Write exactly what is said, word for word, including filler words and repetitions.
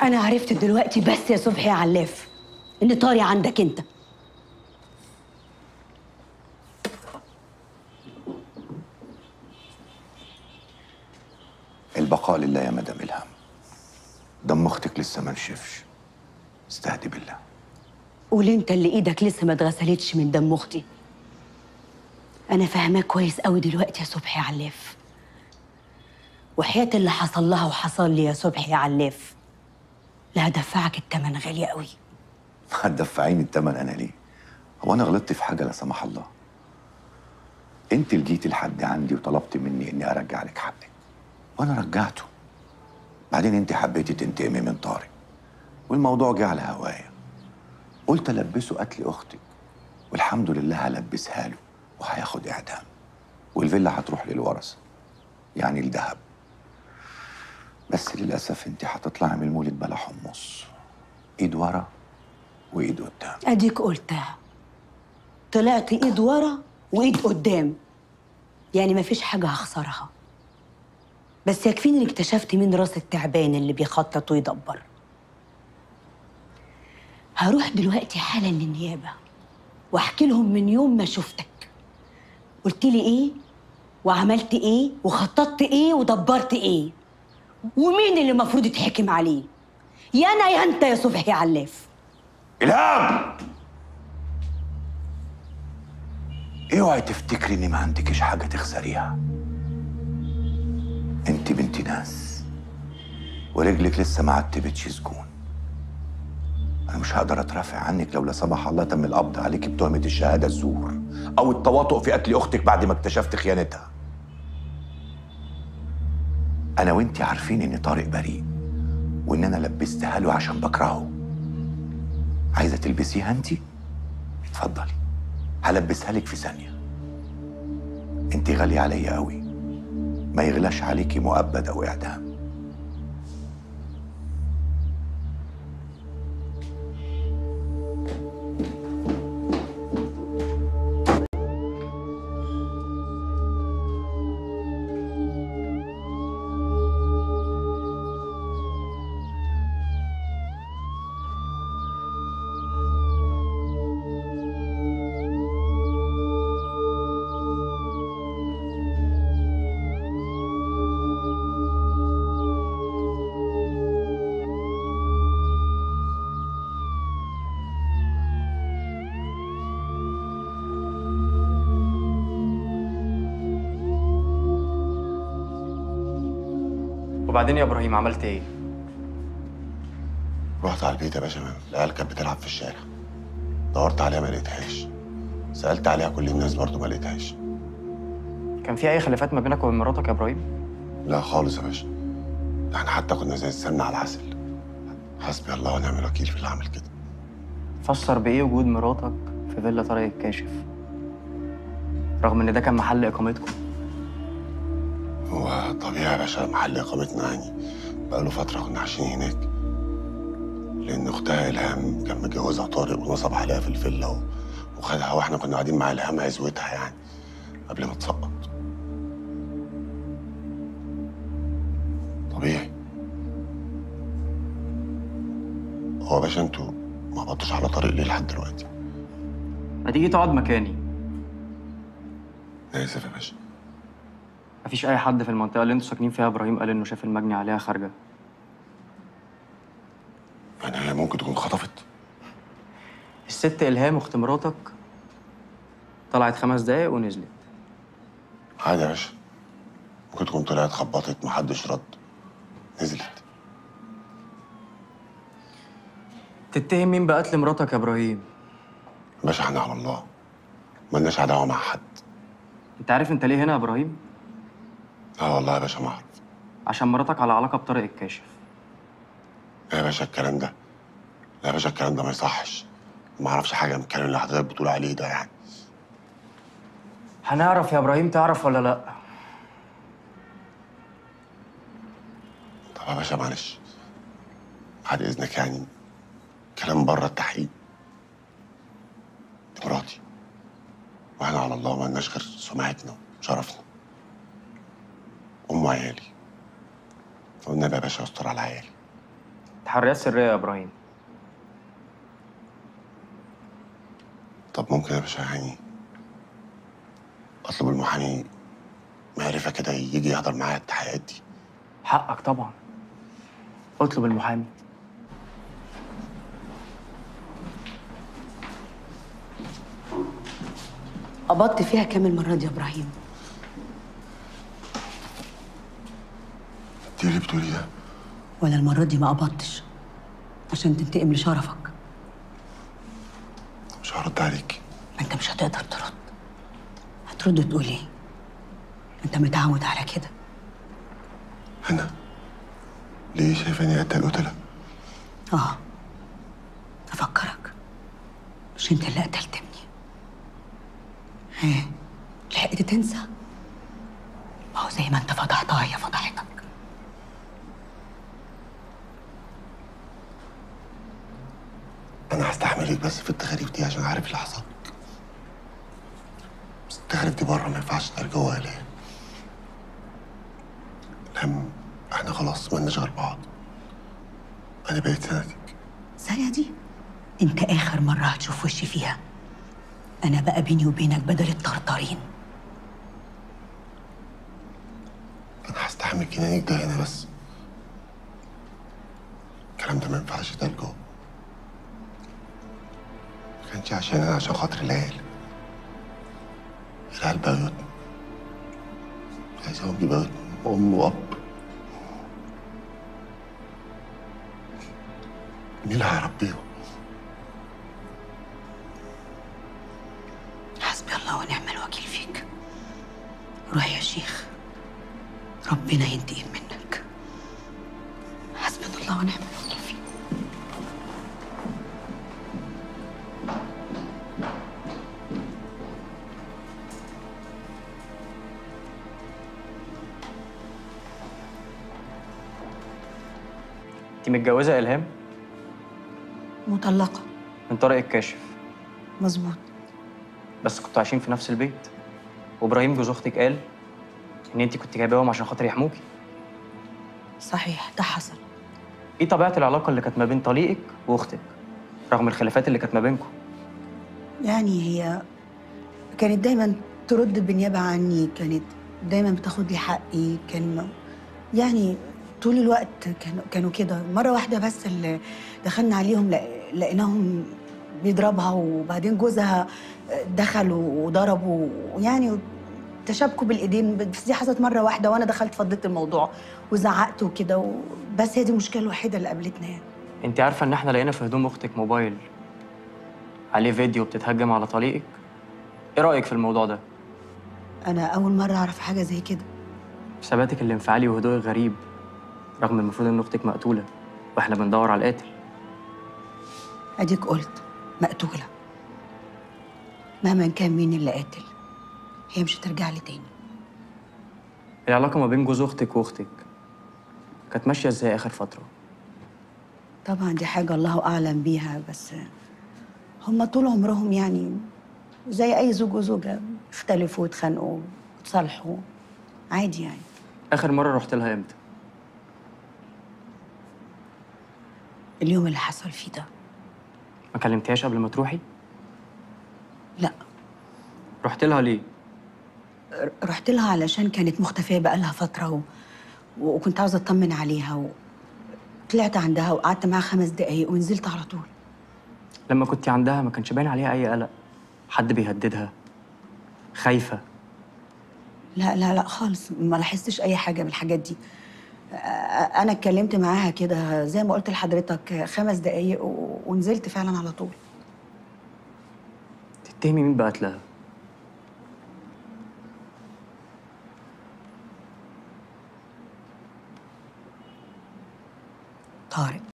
انا عرفت دلوقتي بس يا صبحي يا علاف ان طاري عندك انت. البقاء لله يا مدام إلهام. دم اختك لسه ما نشفش. استهدي بالله. قول انت اللي ايدك لسه ما اتغسلتش من دم اختي. انا فاهماك كويس قوي دلوقتي يا صبحي يا علاف، وحياة اللي حصل لها وحصل لي يا صبحي يا علاف لا هدفعك التمن غالي قوي. هتدفعيني التمن انا ليه؟ هو انا غلطت في حاجه لا سمح الله؟ انت اللي جيتي لحد عندي وطلبت مني اني ارجع لك حقك وانا رجعته. بعدين انت حبيتي تنتقمي من طارق والموضوع جه على هوايا. قلت البسه قتل اختك والحمد لله هلبسها له وهياخد اعدام والفيلا هتروح للورثه يعني الذهب. بس للاسف انت هتطلعي من المولد بلا حمص، ايد ورا وايد قدام. اديك قلتها، طلعت ايد ورا وايد قدام، يعني مفيش حاجه هخسرها. بس يكفيني اني اكتشفت مين راس التعبان اللي بيخطط ويدبر. هروح دلوقتي حالا للنيابه واحكي لهم من يوم ما شفتك قلت لي ايه وعملت ايه وخططت ايه ودبرت ايه ومين اللي المفروض يتحكم عليه، يا انا يا انت يا صبحي يا علاف. إلهام، اوعي تفتكري اني ما عندكش حاجه تخسريها. انت بنت ناس ورجلك لسه ما عتبتش سجون. انا مش هقدر اترافع عنك لو لا سمح الله تم القبض عليك بتهمه الشهاده الزور او التواطؤ في قتل اختك بعد ما اكتشفت خيانتها. انا وانت عارفين ان طارق بريء وان انا لبستها له عشان بكرهه. عايزه تلبسيها انت؟ اتفضلي، هلبسها لك في ثانيه. انت غاليه عليا قوي، ما يغلاش عليكي مؤبد او اعدام. وبعدين يا ابراهيم عملت ايه؟ رحت على البيت يا باشا، العيال كانت بتلعب في الشارع. دورت عليها ما لقيتهاش. سألت عليها كل الناس برضه ما لقيتهاش. كان في اي خلافات ما بينك وبين مراتك يا ابراهيم؟ لا خالص يا باشا. ده احنا حتى كنا زي السمنة على العسل. حسبي الله ونعم الوكيل في اللي عمل كده. فسر بايه وجود مراتك في فيلا طارق الكاشف رغم ان ده كان محل اقامتكم؟ هو طبيعي يا باشا، محل اقامتنا يعني بقاله فترة كنا عايشين هناك. لأن أختها إلهام كان متجوزها طارق ونصب عليها في الفيلا وخدها، واحنا كنا قاعدين مع إلهام عزوتها يعني قبل ما تسقط. طبيعي. هو يا باشا انتوا ما قبضتوش على طارق ليه لحد دلوقتي؟ ما تيجي تقعد مكاني. أنا آسف يا باشا. مفيش اي حد في المنطقه اللي انتوا ساكنين فيها ابراهيم قال انه شاف المجني عليها خارجه. يعني هي ممكن تكون خطفت؟ الست الهام اخت مراتك طلعت خمس دقايق ونزلت. عادي يا باشا، ممكن تكون طلعت خبطت محدش رد نزلت. تتهم مين بقتل مراتك يا ابراهيم؟ يا باشا احنا على الله، مالناش عداوه مع حد. انت عارف انت ليه هنا يا ابراهيم؟ اه والله يا باشا ما اعرف. عشان مراتك على علاقه بطارق الكاشف. لا يا باشا الكلام ده، لا يا باشا الكلام ده ما يصحش. ما اعرفش حاجه من الكلام اللي حضرتك بتقول عليه ده يعني. هنعرف يا ابراهيم، تعرف ولا لا؟ طب يا باشا معلش، بعد اذنك يعني كلام بره التحقيق. دي مراتي واحنا على الله مالناش غير سمعتنا وشرفنا. ام عيالي، والنبي يا باشا استر على عيالي. انت تحريات سريه يا ابراهيم. طب ممكن يا باشا يعني اطلب المحامي معرفه كده يجي يحضر معايا التحقيقات دي؟ حقك طبعا، اطلب المحامي. قبضت فيها كام المره دي يا ابراهيم؟ انت اللي بتقولي ده؟ ولا المره دي ما قبضتش عشان تنتقم لشرفك؟ مش هرد عليك. ما انت مش هتقدر ترد. هترد تقول ايه؟ انت متعود على كده. انا ليه شايفاني قتل قتله؟ اه، افكرك، مش انت اللي قتلت ابني؟ ها، لحقت تنسى؟ ما هو زي ما انت فضحتها هي فضحتك. انا هستحملك بس في التخاريف دي عشان عارف اللي حصل. بس التخاريف دي بره ما ينفعش تبقى جوه ليه؟ لم احنا خلاص مالناش غير بعض. انا بقيت سندك. الثانية دي انت اخر مرة هتشوف وشي فيها. انا بقى بيني وبينك بدل الطرطارين. انا هستحمل جنانك ده هنا بس. الكلام ده ما ينفعش يتقال جوه. ما كانش عشان انا، عشان خاطر العيال. العيال بيوت، عايزهم يبقوا ام واب. مين اللي هيربيهم؟ حسبي الله ونعم الوكيل فيك. روح يا شيخ، ربنا ينتقم منك. حسبنا الله ونعم الوكيل فيك. انت متجوزه الهام؟ مطلقة. من طارق الكاشف. مظبوط. بس كنتوا عايشين في نفس البيت، وابراهيم جوز اختك قال ان انت كنت جايباهم عشان خاطر يحموكي. صحيح، ده حصل. ايه طبيعه العلاقه اللي كانت ما بين طليقك واختك رغم الخلافات اللي كانت ما بينكم؟ يعني هي كانت دايما ترد بالنيابة عني، كانت دايما بتاخد لي حقي، كان يعني طول الوقت كانوا كانوا كده. مرة واحدة بس اللي دخلنا عليهم لق- لقيناهم بيضربها، وبعدين جوزها دخل وضربه، ويعني تشابكوا بالايدين. بس دي حصلت مرة واحدة وانا دخلت فضيت الموضوع وزعقت وكده و... بس هي دي المشكلة الوحيدة اللي قابلتنا يعني. انت عارفه ان احنا لقينا في هدوم اختك موبايل عليه فيديو بتتهجم على طليقك؟ ايه رايك في الموضوع ده؟ انا اول مرة اعرف حاجة زي كده. ثباتك الانفعالي وهدوءك غريب، رغم المفروض ان اختك مقتوله واحنا بندور على القاتل. اديك قلت مقتولة. مهما كان مين اللي قاتل، هي مش هترجع لي تاني. العلاقه ما بين جوز اختك واختك كانت ماشيه ازاي اخر فتره؟ طبعا دي حاجة الله أعلم بيها، بس هم طول عمرهم يعني زي أي زوج وزوجة، اختلفوا واتخانقوا وتصالحوا عادي يعني. اخر مره رحت لها امتى؟ اليوم اللي حصل فيه ده. ما كلمتيهاش قبل ما تروحي؟ لا، رحت لها ليه؟ ر- رحت لها علشان كانت مختفية بقالها فترة و... وكنت عاوزة أطمن عليها، وطلعت عندها وقعدت معاها خمس دقايق ونزلت على طول. لما كنت عندها ما كانش باين عليها اي قلق؟ حد بيهددها؟ خايفه؟ لا لا لا خالص، ما لاحظتش أي حاجة من الحاجات دي. أ- أنا اتكلمت معاها كده زي ما قلت لحضرتك خمس دقايق و... ونزلت فعلا على طول. تتهمي مين بقتلها؟ طارق.